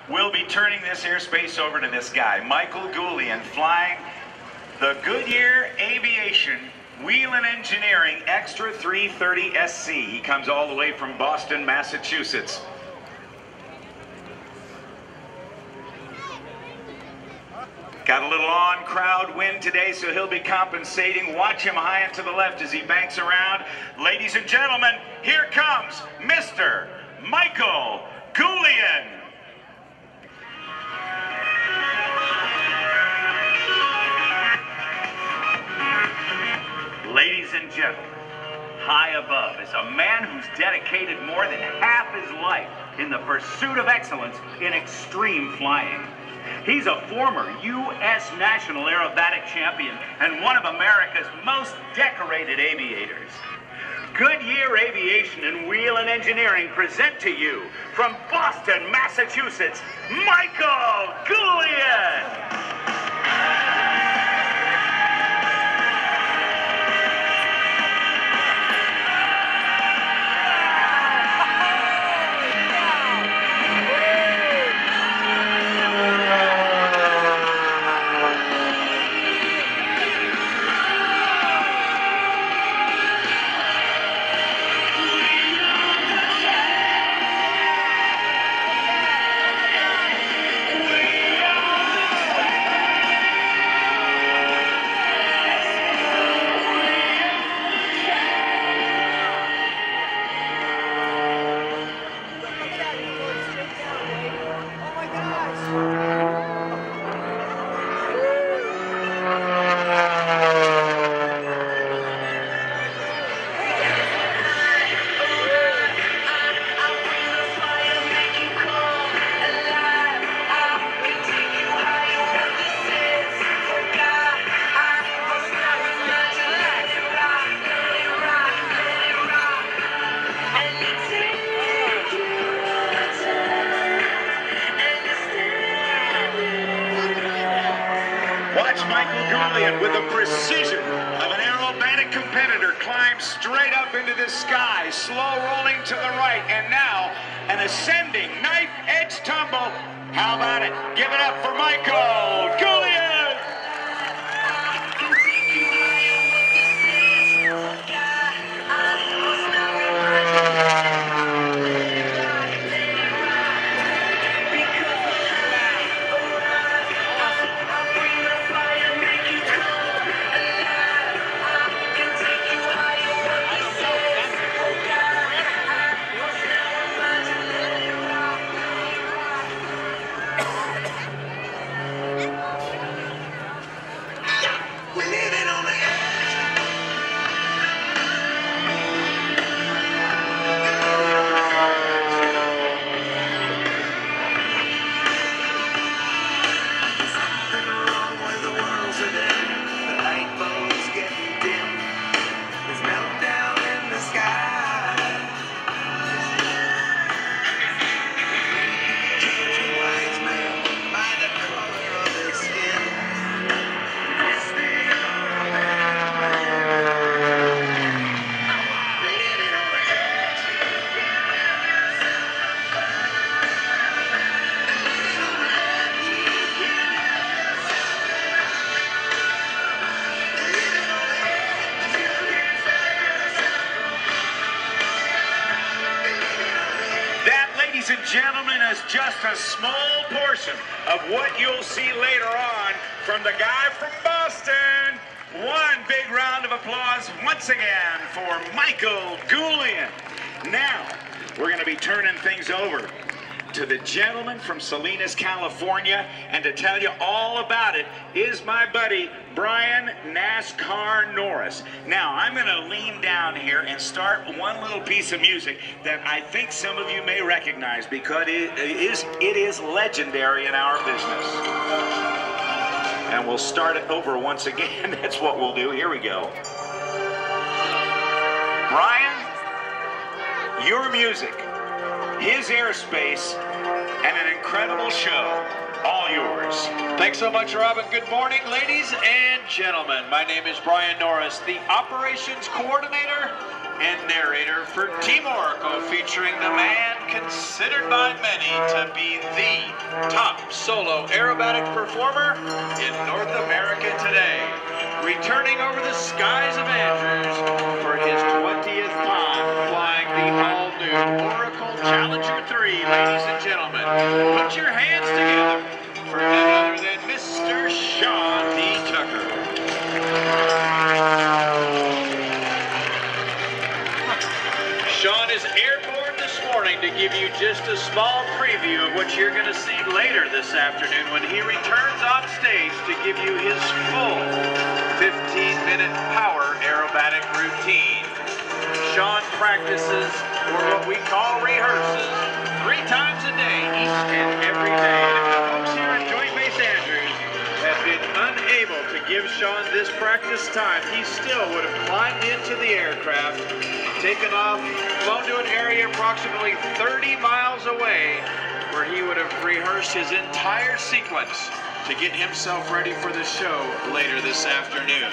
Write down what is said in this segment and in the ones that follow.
we'll be turning this airspace over to this guy, Michael Goulian, flying the Goodyear Aviation Wheel and Engineering Extra 330 SC. He comes all the way from Boston, Massachusetts. Got a little on-crowd wind today, so he'll be compensating. Watch him high and to the left as he banks around. Ladies and gentlemen, here comes Mr. Michael Goulian. Ladies and gentlemen, high above is a man who's dedicated more than half his life in the pursuit of excellence in extreme flying. He's a former U.S. national aerobatic champion and one of America's most decorated aviators. Goodyear Aviation and Wheel and Engineering present to you, from Boston, Massachusetts, Michael Goulian! Watch Michael Goulian, with the precision of an aerobatic competitor, climb straight up into the sky, slow rolling to the right, and now an ascending knife-edge tumble. How about it? Give it up for Michael Goulian! Ladies and gentlemen, is just a small portion of what you'll see later on from the guy from Boston. One big round of applause once again for Michael Goulian. Now, we're going to be turning things over to the gentleman from Salinas, California, and to tell you all about it is my buddy Brian NASCAR Norris. Now, I'm going to lean down here and start one little piece of music that I think some of you may recognize, because it is legendary in our business. And we'll start it over once again. That's what we'll do. Here we go. Brian, your music, his airspace, and an incredible show, all yours. Thanks so much, Robin. Good morning, ladies and gentlemen. My name is Brian Norris, the operations coordinator and narrator for Team Oracle, featuring the man considered by many to be the top solo aerobatic performer in North America today. Returning over the skies of Andrews for his 20th time flying the all-new Oracle Challenger 3, ladies and gentlemen. Put your hands together for none other than Mr. Sean D. Tucker. Sean is airborne this morning to give you just a small preview of what you're going to see later this afternoon when he returns on stage to give you his full 15-minute power aerobatic routine. Sean practices, or what we call rehearses, 3 times a day, each and every day. And if the folks here at Joint Base Andrews had been unable to give Sean this practice time, he still would have climbed into the aircraft, taken off, flown to an area approximately 30 miles away, where he would have rehearsed his entire sequence to get himself ready for the show later this afternoon.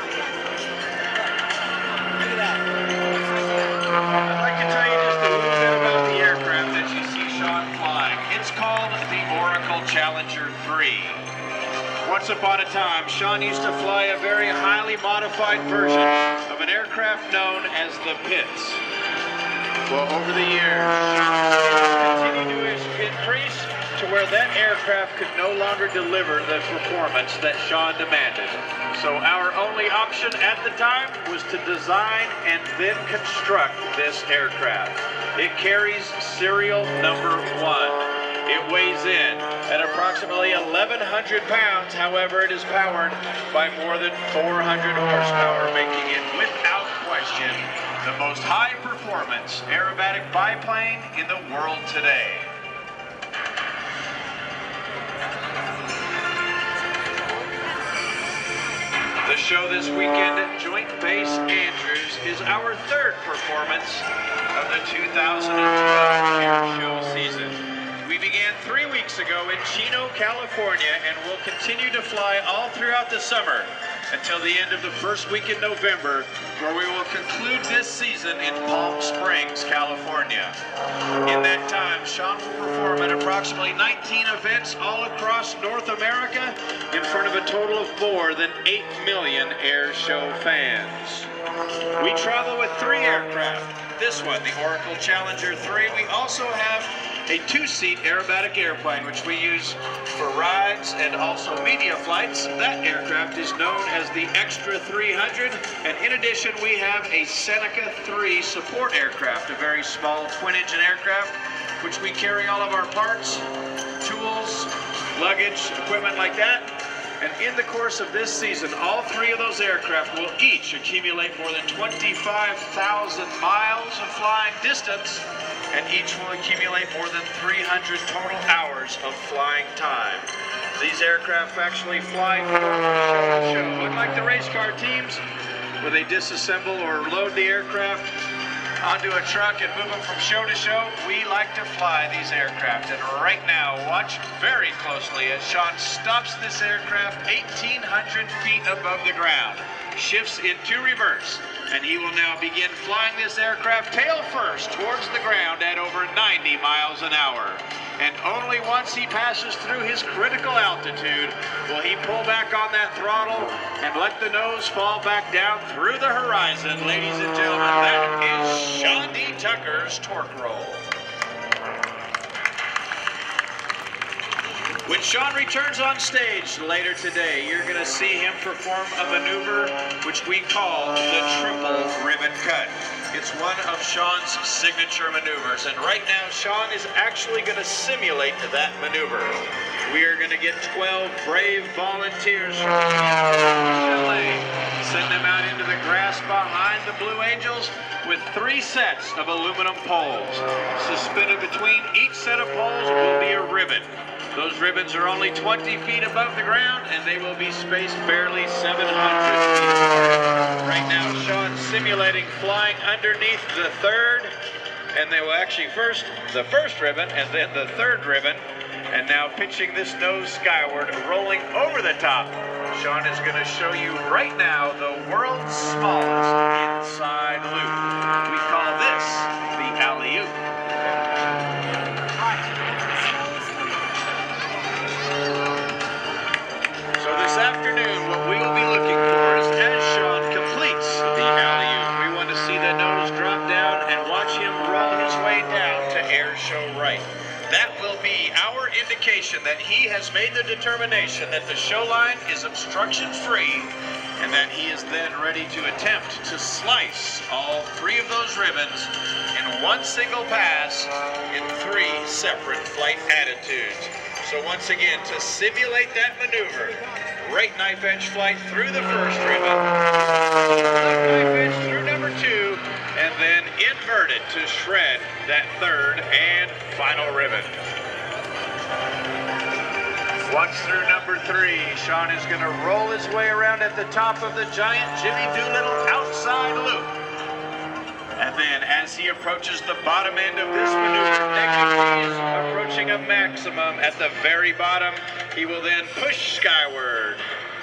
I'd like to tell you just a little bit about the aircraft that you see Sean flying. It's called the Oracle Challenger 3. Once upon a time, Sean used to fly a very highly modified version of an aircraft known as the Pits. Well, over the years, Sean continued to increase to where that aircraft could no longer deliver the performance that Sean demanded. So our only option at the time was to design and then construct this aircraft. It carries serial number 1. It weighs in at approximately 1,100 pounds. However, it is powered by more than 400 horsepower, making it without question the most high performance aerobatic biplane in the world today. The show this weekend at Joint Base Andrews is our 3rd performance of the 2012 air show season. We began 3 weeks ago in Chino, California, and will continue to fly all throughout the summer until the end of the first week in November, where we will conclude this season in Palm Springs, California. In that time, Sean will perform at approximately 19 events all across North America in front of a total of more than 8 million air show fans. We travel with 3 aircraft. This one, the Oracle Challenger 3. We also have a 2-seat aerobatic airplane, which we use for rides and also media flights. That aircraft is known as the Extra 300. And in addition, we have a Seneca 3 support aircraft, a very small twin-engine aircraft, which we carry all of our parts, tools, luggage, equipment like that. And in the course of this season, all 3 of those aircraft will each accumulate more than 25,000 miles of flying distance, and each will accumulate more than 300 total hours of flying time. These aircraft actually fly from show to show. Unlike the race car teams, where they disassemble or load the aircraft onto a truck and move them from show to show, we like to fly these aircraft. And right now, watch very closely as Sean stops this aircraft 1,800 feet above the ground, shifts into reverse, and he will now begin flying this aircraft tail first towards the ground at over 90 miles an hour. And only once he passes through his critical altitude will he pull back on that throttle and let the nose fall back down through the horizon. Ladies and gentlemen, that is Sean D. Tucker's torque roll. When Sean returns on stage later today, you're going to see him perform a maneuver which we call the triple ribbon cut. It's one of Sean's signature maneuvers, and right now Sean is actually going to simulate that maneuver. We are going to get 12 brave volunteers from LA, send them out into the grass behind the Blue Angels with 3 sets of aluminum poles. Suspended between each set of poles will be a ribbon. Those ribbons are only 20 feet above the ground, and they will be spaced barely 700 feet apart. Right now, Sean's simulating flying underneath the 3rd, and they will actually first the 1st ribbon, and then the 3rd ribbon, and now pitching this nose skyward, rolling over the top. Sean is going to show you right now the world's smallest inside loop. We call this the alley-oop. indication that he has made the determination that the show line is obstruction-free and that he is then ready to attempt to slice all 3 of those ribbons in one single pass in 3 separate flight attitudes. So once again, to simulate that maneuver, right knife edge flight through the first ribbon, left knife edge through number 2, and then invert it to shred that 3rd and final ribbon. Once through number 3, Sean is going to roll his way around at the top of the giant Jimmy Doolittle outside loop. And then as he approaches the bottom end of this maneuver, technically is approaching a maximum at the very bottom, he will then push skyward.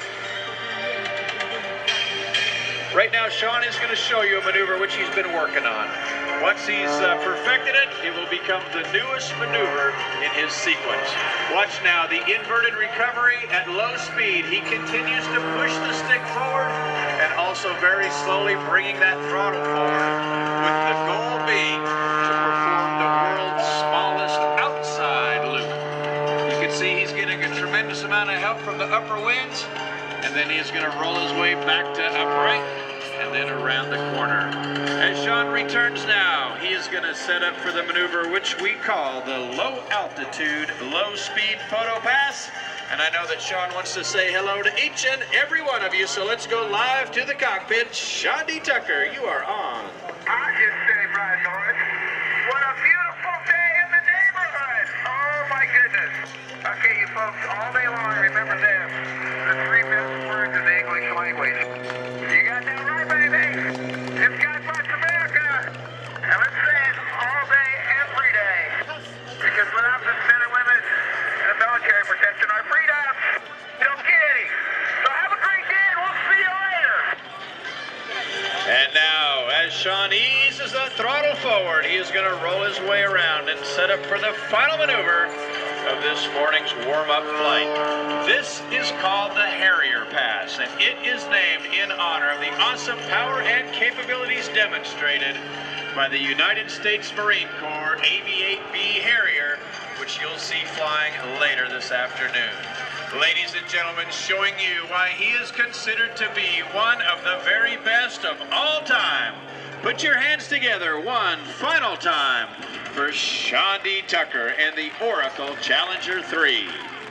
Right now, Sean is going to show you a maneuver which he's been working on. Once he's perfected it, it will become the newest maneuver in his sequence. Watch now, the inverted recovery at low speed. He continues to push the stick forward and also very slowly bringing that throttle forward, with the goal being to perform the world's smallest outside loop. You can see he's getting a tremendous amount of help from the upper winds, and then he's going to roll his way back to upright and then around the corner. As Sean returns now, he is going to set up for the maneuver which we call the low altitude, low speed photo pass. And I know that Sean wants to say hello to each and every one of you, so let's go live to the cockpit. Sean Tucker, you are on. I just say, Brian Norris, what a beautiful day in the neighborhood. Oh my goodness. Okay, you folks, all day long, remember this. The 3 best words in the English language. You got that right, baby? It's God bless America. And let's say it all day, every day. Because without the men and women in the military protecting our freedom, we don't get any. So have a great day, and we'll see you later. And now, as Sean eases the throttle forward, he is going to roll his way around and set up for the final maneuver of this morning's warm-up flight. This is called the Harrier Pass, and it is named in honor of the awesome power and capabilities demonstrated by the United States Marine Corps AV-8B Harrier, which you'll see flying later this afternoon. Ladies and gentlemen, showing you why he is considered to be one of the very best of all time. Put your hands together one final time for Sean Tucker and the Oracle Challenger 3.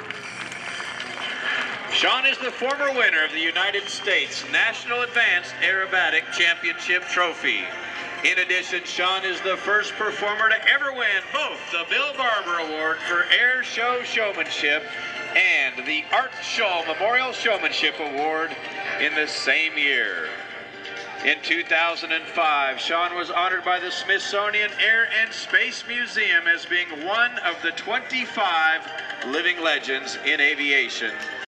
Sean is the former winner of the United States National Advanced Aerobatic Championship Trophy. In addition, Sean is the first performer to ever win both the Bill Barber Award for Air Show Showmanship and the Art Scholl Memorial Showmanship Award in the same year. In 2005, Sean was honored by the Smithsonian Air and Space Museum as being one of the 25 living legends in aviation.